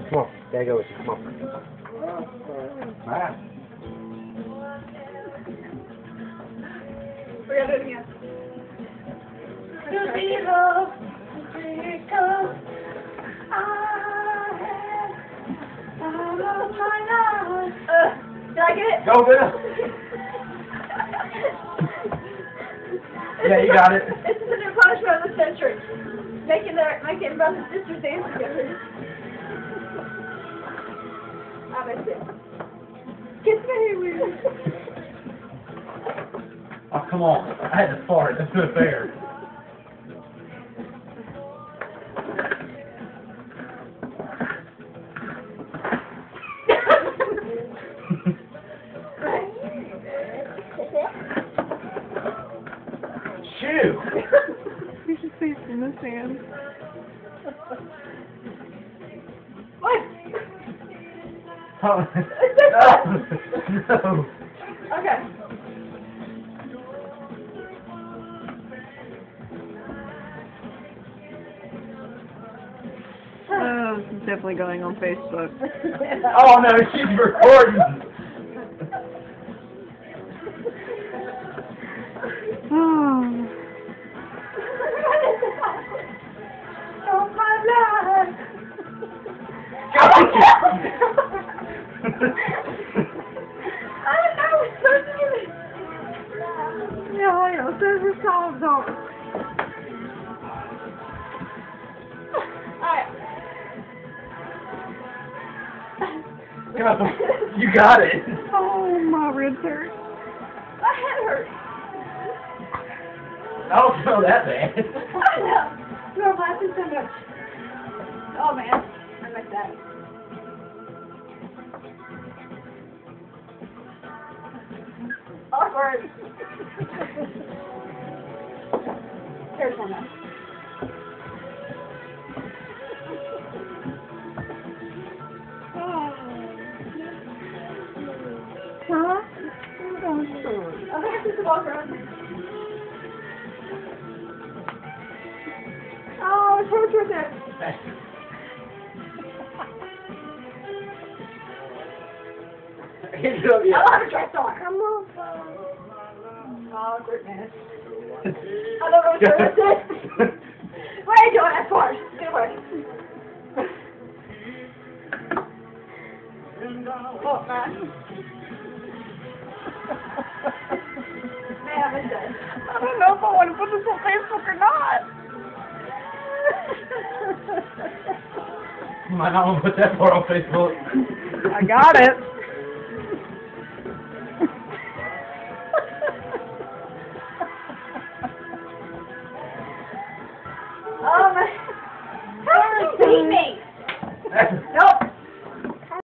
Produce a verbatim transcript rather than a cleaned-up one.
Come on. There you go. Come on. Matt. We gotta do it again. To be loved, because I had all of my life. Uh, did I get it? Go, girl. Yeah, you got it. This is the new punishment of the century. Making their making brothers and sisters dance together. I missed it. Kiss me, weird. Oh, come on. I had to fart. That's not fair. Shoo! You should see it from this hand. What? Oh. No. Okay. Oh, this is definitely going on Facebook. Oh no, she's recording. Oh. Oh my life. I didn't know it was so silly. Yeah, I know. Those were songs on. Alright. God, you got it. Oh, my ribs hurt. My head hurts. I don't feel that bad. I know. You're laughing so much. Oh man, I like that. Awkward. Here's one now. Huh? I think I just walk around. Oh, it's hurts right there. He's up, I yeah. don't have a dress on. Come on. Oh, goodness. I don't know what this is. What are you doing? That's far. Get away. Oh, man. Man, I'm in dead. I don't know if I want to put this on Facebook or not. You might not want to put that far on Facebook. I got it.